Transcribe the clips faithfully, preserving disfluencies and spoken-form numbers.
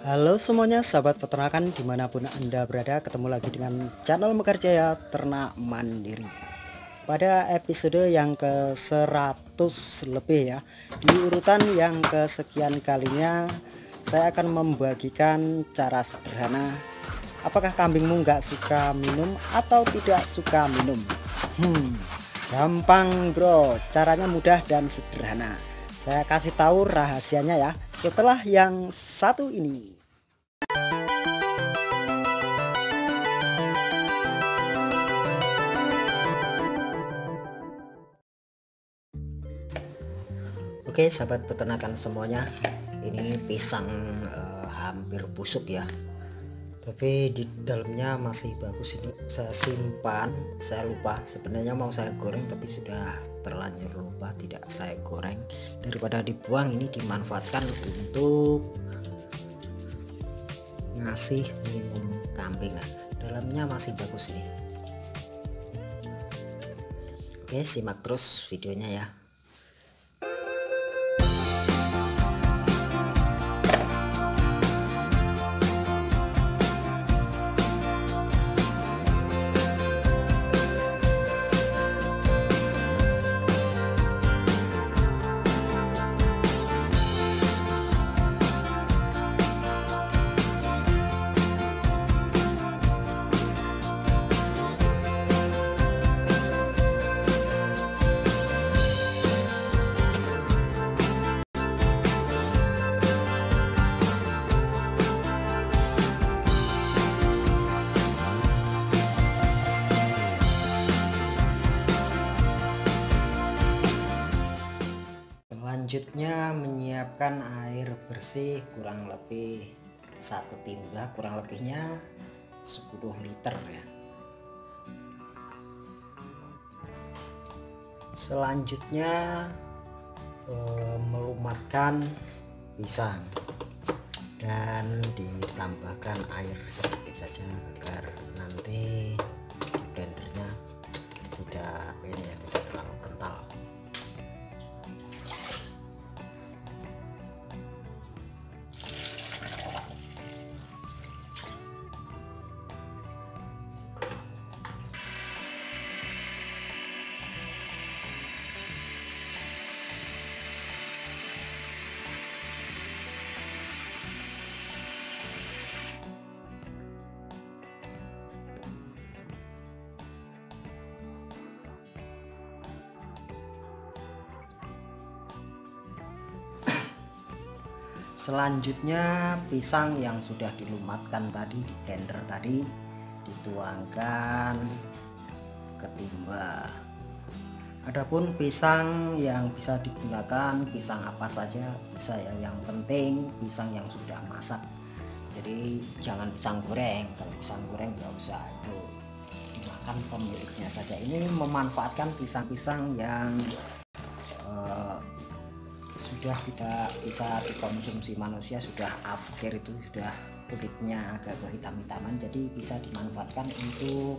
Halo semuanya, sahabat peternakan dimanapun Anda berada, ketemu lagi dengan channel Mekarjaya Ternak Mandiri. Pada episode yang ke seratus lebih ya, di urutan yang kesekian kalinya, saya akan membagikan cara sederhana. Apakah kambingmu nggak suka minum atau tidak suka minum? Hmm, gampang bro, caranya mudah dan sederhana. Saya kasih tahu rahasianya ya setelah yang satu ini. Oke sahabat peternakan semuanya, ini pisang eh, hampir busuk ya, tapi di dalamnya masih bagus. Ini saya simpan, saya lupa sebenarnya mau saya goreng tapi sudah terlanjur lupa tidak saya goreng. Daripada dibuang, ini dimanfaatkan untuk ngasih minum kambing. Nah, dalamnya masih bagus nih. Oke, simak terus videonya ya. Selanjutnya menyiapkan air bersih kurang lebih satu timba, kurang lebihnya sepuluh liter ya. Selanjutnya eh, melumatkan pisang dan ditambahkan air sedikit saja agar nanti blendernya tidak ini ya, tidak terlalu kental. Selanjutnya pisang yang sudah dilumatkan tadi di blender tadi dituangkan ke timba. Adapun pisang yang bisa digunakan pisang apa saja bisa ya, yang penting pisang yang sudah masak. Jadi jangan pisang goreng, kalau pisang goreng nggak usah, itu dimakan pemiliknya saja. Ini memanfaatkan pisang-pisang yang sudah tidak bisa dikonsumsi manusia, sudah afkir, itu sudah kulitnya agak kehitam-hitaman, jadi bisa dimanfaatkan untuk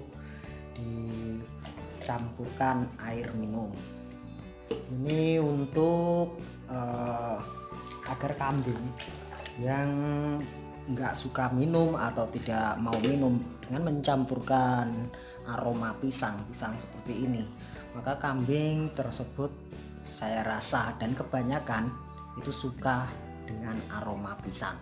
dicampurkan air minum. Ini untuk uh, agar kambing yang nggak suka minum atau tidak mau minum, dengan mencampurkan aroma pisang pisang seperti ini, maka kambing tersebut saya rasa dan kebanyakan itu suka dengan aroma pisang.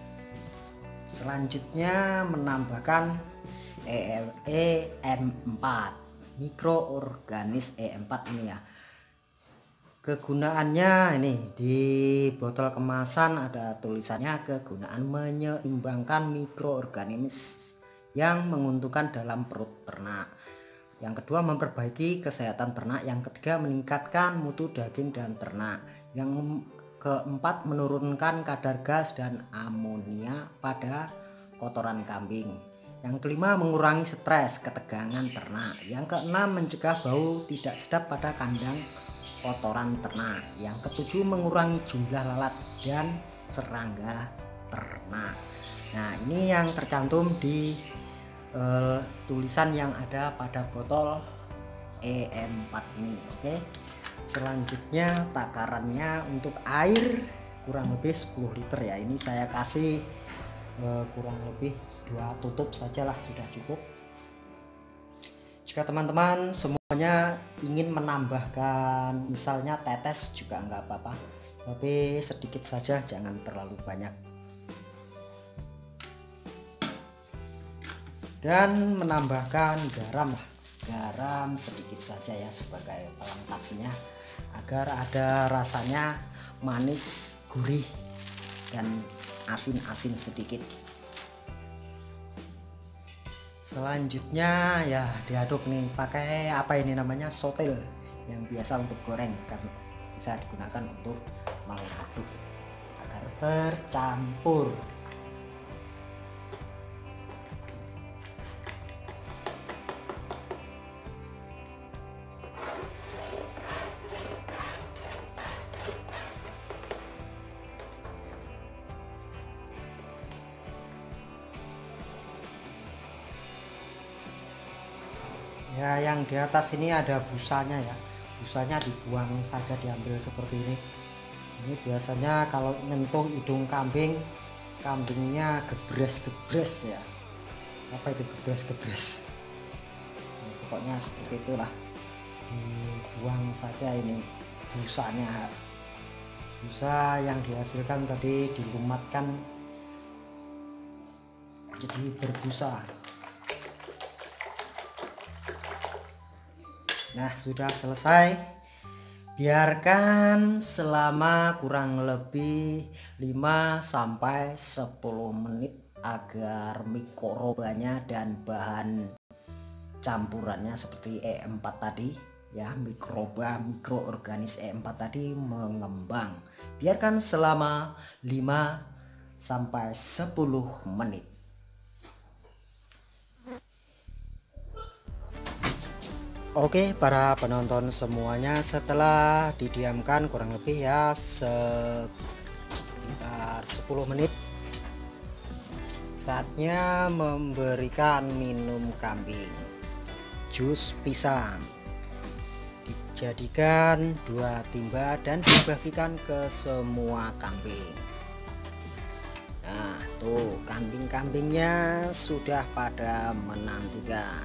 Selanjutnya menambahkan E M empat, mikroorganis E M empat ini ya. Kegunaannya ini di botol kemasan ada tulisannya, kegunaan menyeimbangkan mikroorganisme yang menguntungkan dalam perut ternak. Yang kedua, memperbaiki kesehatan ternak. Yang ketiga, meningkatkan mutu daging dan ternak. Yang keempat, menurunkan kadar gas dan amonia pada kotoran kambing. Yang kelima, mengurangi stres ketegangan ternak. Yang keenam, mencegah bau tidak sedap pada kandang kotoran ternak. Yang ketujuh, mengurangi jumlah lalat dan serangga ternak. Nah, ini yang tercantum di Uh, tulisan yang ada pada botol E M empat ini. Oke, selanjutnya takarannya untuk air kurang lebih sepuluh liter ya. Ini saya kasih eh, kurang lebih dua tutup sajalah sudah cukup. Jika teman-teman semuanya ingin menambahkan misalnya tetes juga nggak apa-apa, tapi sedikit saja, jangan terlalu banyak. Dan menambahkan garam lah, garam sedikit saja ya sebagai pelengkapnya agar ada rasanya manis, gurih, dan asin-asin sedikit. Selanjutnya ya diaduk nih pakai apa ini namanya, sotel yang biasa untuk goreng, kan bisa digunakan untuk mengaduk agar tercampur. Ya, yang di atas ini ada busanya ya, busanya dibuang saja, diambil seperti ini. Ini biasanya kalau nyentuh hidung kambing, kambingnya gebres-gebres ya. Apa itu gebres-gebres? Nah, pokoknya seperti itulah, dibuang saja ini busanya. Busa yang dihasilkan tadi dilumatkan jadi berbusa. Nah, sudah selesai. Biarkan selama kurang lebih lima sampai sepuluh menit agar mikrobanya dan bahan campurannya seperti E empat tadi ya, mikroba mikroorganis E empat tadi mengembang. Biarkan selama lima sampai sepuluh menit. Oke para penonton semuanya, setelah didiamkan kurang lebih ya sekitar sepuluh menit, saatnya memberikan minum kambing jus pisang. Dijadikan dua timba dan dibagikan ke semua kambing. Nah tuh, kambing-kambingnya sudah pada menantikan.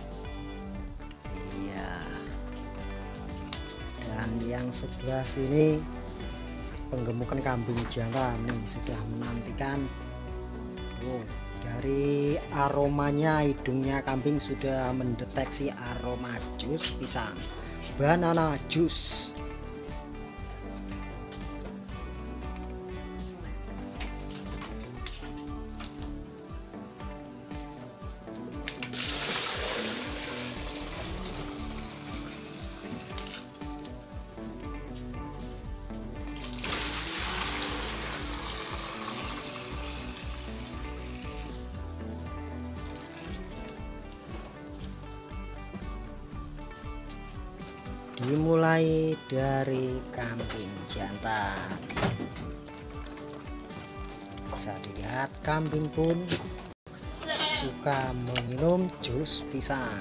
Dan yang sebelah sini penggemukan kambing jantan nih sudah menantikan. Oh, dari aromanya hidungnya kambing sudah mendeteksi aroma jus pisang, banana jus. Dimulai dari kambing jantan. Bisa dilihat kambing pun suka meminum jus pisang.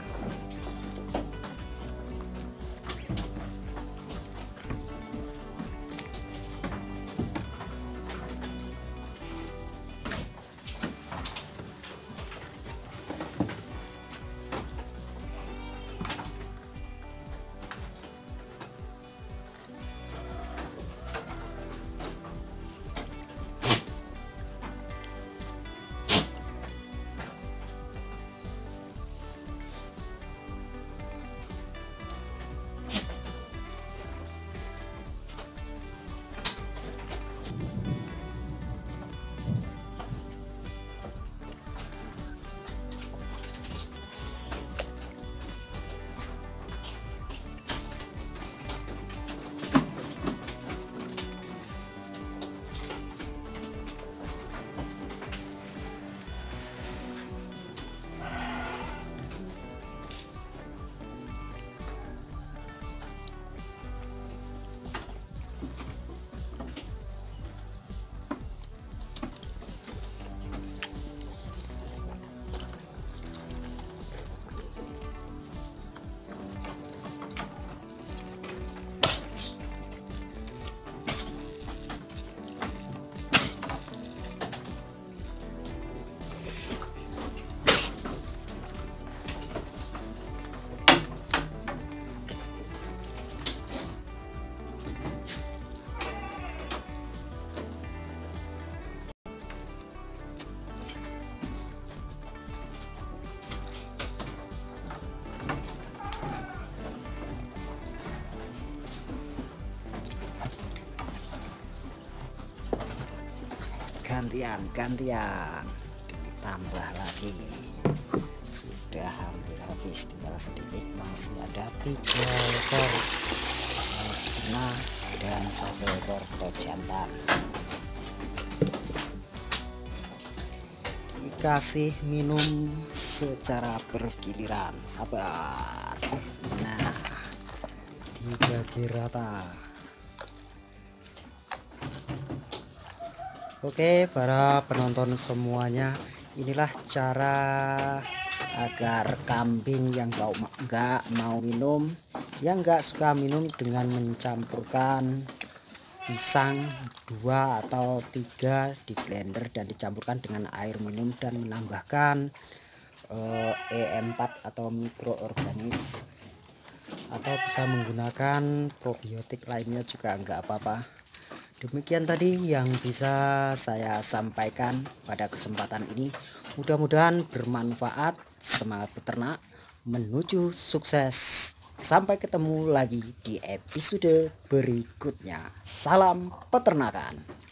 gantian gantian ditambah lagi. Sudah hampir habis, tinggal sedikit, masih ada tiga ekor betina dan satu ekor jantan. Dikasih minum secara bergiliran, sabar. Nah, dibagi rata. Oke, para penonton semuanya, inilah cara agar kambing yang nggak mau minum, yang nggak suka minum, dengan mencampurkan pisang dua atau tiga di blender dan dicampurkan dengan air minum dan menambahkan uh, E empat atau mikroorganisme, atau bisa menggunakan probiotik lainnya juga nggak apa-apa. Demikian tadi yang bisa saya sampaikan pada kesempatan ini. Mudah-mudahan bermanfaat. Semangat peternak menuju sukses. Sampai ketemu lagi di episode berikutnya. Salam peternakan.